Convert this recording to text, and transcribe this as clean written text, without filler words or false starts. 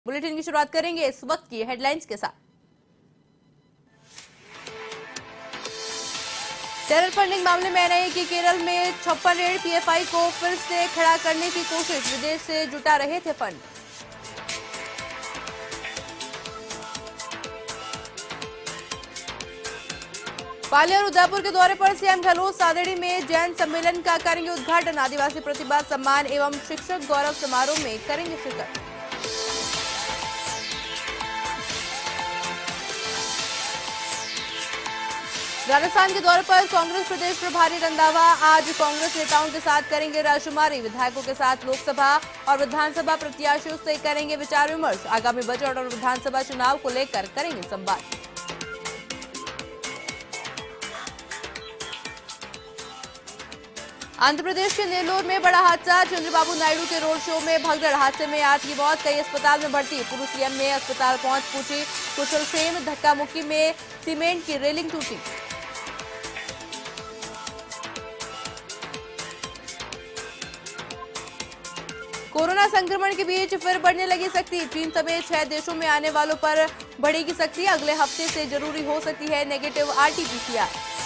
Bulletin की शुरुआत करेंगे इस वक्त की हेडलाइंस के साथ। टेरर फंडिंग मामले में एनआईए की केरल में 56 रेड, पीएफआई को फिर से खड़ा करने की कोशिश, विदेश से जुटा रहे थे फंड। पाली और उदयपुर के दौरे पर सीएम गहलोत सादेड़ी में जैन सम्मेलन का करेंगे उद्घाटन, आदिवासी प्रतिभा सम्मान एवं शिक्षक गौरव समारोह में करेंगे शिरकत। राजस्थान के दौरे पर कांग्रेस प्रदेश प्रभारी रंधावा आज कांग्रेस नेताओं के साथ करेंगे राजकुमारी, विधायकों के साथ लोकसभा और विधानसभा प्रत्याशियों से करेंगे विचार विमर्श, आगामी बजट और विधानसभा चुनाव को लेकर करेंगे संवाद। आंध्र प्रदेश के नेल्लोर में बड़ा हादसा, चंद्रबाबू नायडू के रोड शो में भगदड़, हादसे में 8 की मौत, कई अस्पताल में भर्ती, पूर्व सीएम में अस्पताल पहुंच पूछी कुशल सेन, धक्का मुक्की में सीमेंट की रेलिंग टूटी। कोरोना संक्रमण के बीच फिर बढ़ने लगी सख्ती, चीन समेत 6 देशों में आने वालों पर बढ़ेगी सख्ती, अगले हफ्ते से जरूरी हो सकती है नेगेटिव आरटी-पीसीआर।